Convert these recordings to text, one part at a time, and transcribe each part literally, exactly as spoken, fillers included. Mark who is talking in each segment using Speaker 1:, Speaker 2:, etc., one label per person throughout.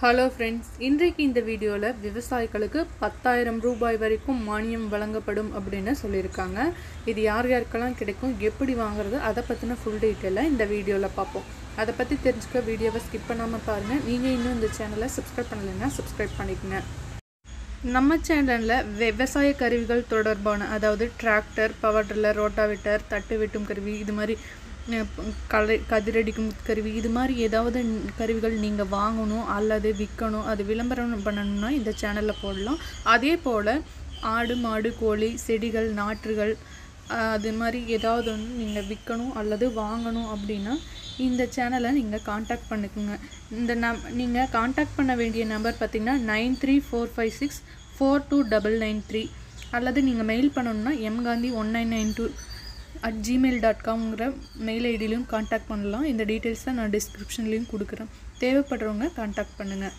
Speaker 1: Hello friends, இன்றைக்கு இந்த வீடியோவில் விவசாயிகளுக்கு பத்தாயிரம் ரூபாய் வரைக்கும் மானியம் வழங்கப்படும் அப்படின்னு சொல்லியிருக்காங்க. இது யார் யாருக்கெல்லாம் கிடைக்கும், எப்படி வாங்குறது, அதை பற்றின ஃபுல் டீட்டெயிலாக இந்த வீடியோவில் பார்ப்போம். அதை பற்றி தெரிஞ்சுக்க வீடியோவை ஸ்கிப் பண்ணாமல் பாருங்கள். நீங்கள் இன்னும் இந்த சேனலை சப்ஸ்கிரைப் பண்ணலைன்னா சப்ஸ்கிரைப் பண்ணிக்கங்க. நம்ம சேனலில் விவசாய கருவிகள் தொடர்பான, அதாவது டிராக்டர், பவர் டில்லர், ரோட்டாவேட்டர், தட்டு வெட்டும் கருவி, இது மாதிரி களை கதிரடிக்கும் கருவி, இது மாதிரி ஏதாவது கருவிகள் நீங்கள் வாங்கணும் அல்லது விற்கணும், அது விளம்பரம் பண்ணணும்னா இந்த சேனலில் போடலாம். அதே போல் ஆடு, மாடு, கோழி, செடிகள், நாற்றுகள், அது மாதிரி ஏதாவது ஒன்று நீங்கள் விற்கணும் அல்லது வாங்கணும் அப்படின்னா இந்த சேனலை நீங்கள் காண்டாக்ட் பண்ணிக்கோங்க. இந்த நம் நீங்கள் காண்டாக்ட் பண்ண வேண்டிய நம்பர் பார்த்திங்கன்னா nine three four five six four two double nine three அல்லது நீங்கள் மெயில் பண்ணணுன்னா M Gandhi one nine nine two at Gmail dot காம்ங்கிற மெயில் ஐடியிலையும் காண்டாக்ட் பண்ணலாம். இந்த டீட்டெயில்ஸ் தான் நான் டிஸ்கிரிப்ஷன்லேயும் கொடுக்குறேன். தேவைப்படுறவங்க காண்டாக்ட் பண்ணுங்கள்.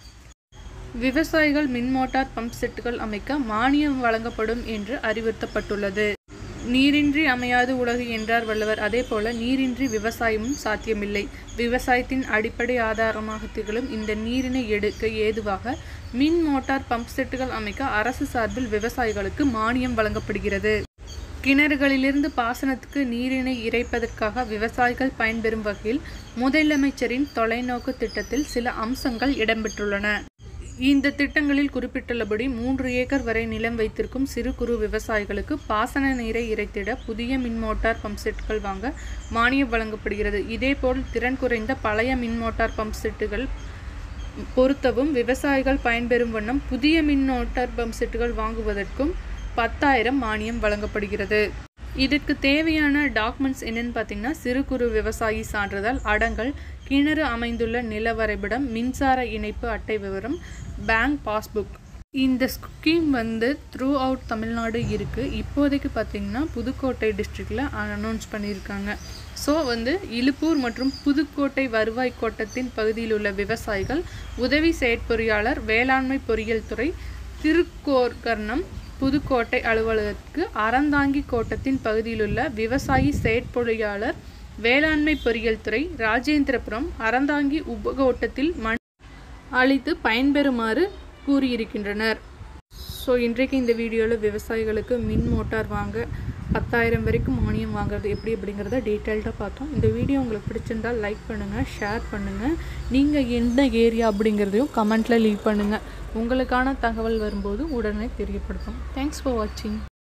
Speaker 1: விவசாயிகள் மின் மோட்டார் பம்ப் செட்டுகள் அமைக்க மானியம் வழங்கப்படும் என்று அறிவுறுத்தப்பட்டுள்ளது. நீரின்றி அமையாது உலகு என்றார் வள்ளுவர். அதே போல நீரின்றி விவசாயமும் சாத்தியமில்லை. விவசாயத்தின் அடிப்படை ஆதாரமாக திகழும் இந்த நீரினை எடுக்க ஏதுவாக மின் மோட்டார் பம்ப் செட்டுகள் அமைக்க அரசு சார்பில் விவசாயிகளுக்கு மானியம் வழங்கப்படுகிறது. கிணறுகளிலிருந்து பாசனத்துக்கு நீரினை இறைப்பதற்காக விவசாயிகள் பயன்பெறும் வகையில் முதலமைச்சரின் தொலைநோக்கு திட்டத்தில் சில அம்சங்கள் இடம்பெற்றுள்ளன. இந்த திட்டங்களில் குறிப்பிட்டுள்ளபடி மூன்று ஏக்கர் வரை நிலம் வைத்திருக்கும் சிறு குறு விவசாயிகளுக்கு பாசன நீரை இறைத்திட புதிய மின் மோட்டார் பம்ப் செட்டுகள் வாங்க மானியம் வழங்கப்படுகிறது. இதேபோல் திறன் குறைந்த பழைய மின் மோட்டார் பம்ப் செட்டுகள் பொருத்தவும் விவசாயிகள் பயன்பெறும் வண்ணம் புதிய மின் மோட்டார் பம்ப் செட்டுகள் வாங்குவதற்கும் பத்தாயிரம் மானியம் வழங்கப்படுகிறது. இதற்கு தேவையான டாக்குமெண்ட்ஸ் என்னன்னு பார்த்தீங்கன்னா, சிறு குறு விவசாயி சான்றிதழ், அடங்கல், கிணறு அமைந்துள்ள நில வரைபடம், மின்சார இணைப்பு அட்டை விவரம், பேங்க் பாஸ்புக். இந்த ஸ்கீம் வந்து த்ரூ அவுட் தமிழ்நாடு இருக்குது. இப்போதைக்கு பார்த்திங்கன்னா புதுக்கோட்டை டிஸ்ட்ரிக்டில் அனௌன்ஸ் பண்ணியிருக்காங்க. ஸோ வந்து இலுப்பூர் மற்றும் புதுக்கோட்டை வருவாய் கோட்டத்தின் பகுதியில் உள்ள விவசாயிகள் உதவி செயற்பொறியாளர், வேளாண்மை பொறியியல் துறை, திருக்கோர்கர்ணம் புதுக்கோட்டை அலுவலகத்துக்கு, அறந்தாங்கி கோட்டத்தின் பகுதியிலுள்ள விவசாயி செயற்பொறியாளர், வேளாண்மை பொறியியல் துறை, ராஜேந்திரபுரம், அறந்தாங்கி உபகோட்டத்தில் மனு அளித்து பயன்பெறுமாறு கூறியிருக்கின்றனர். ஸோ இன்றைக்கு இந்த வீடியோவில் விவசாயிகளுக்கு மின் மோட்டார் வாங்க பத்தாயிரம் வரைக்கும் மானியம் வாங்குறது எப்படி அப்படிங்கிறத டீட்டெயில்டாக பார்த்தோம். இந்த வீடியோ உங்களுக்கு பிடிச்சிருந்தால் லைக் பண்ணுங்கள், ஷேர் பண்ணுங்கள். நீங்கள் எந்த ஏரியா அப்படிங்கிறதையும் கமெண்ட்டில் லீவ் பண்ணுங்கள். உங்களுக்கான தகவல் வரும்போது உடனே தெரியப்படுத்தும். தேங்க்ஸ் ஃபார் வாட்சிங்.